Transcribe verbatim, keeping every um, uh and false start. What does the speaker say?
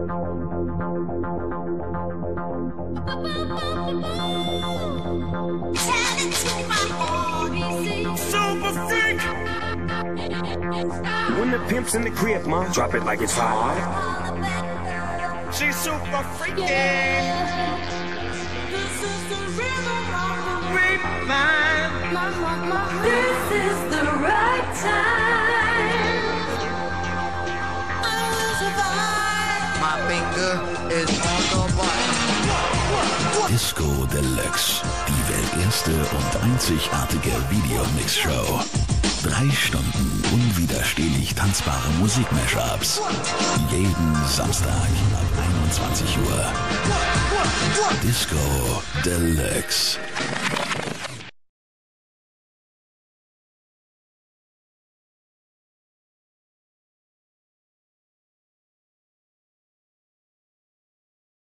Super freak. When the pimp's in the crib, ma, drop it like it's hot. She's super freaky. This is the rhythm of the Grapevine. This is the right time. I will survive. My finger is on the button. Disco Deluxe, die welterste und einzigartige Videomix-Show. Drei Stunden unwiderstehlich tanzbare Musik-Mashups. Jeden Samstag ab einundzwanzig Uhr. Disco Deluxe.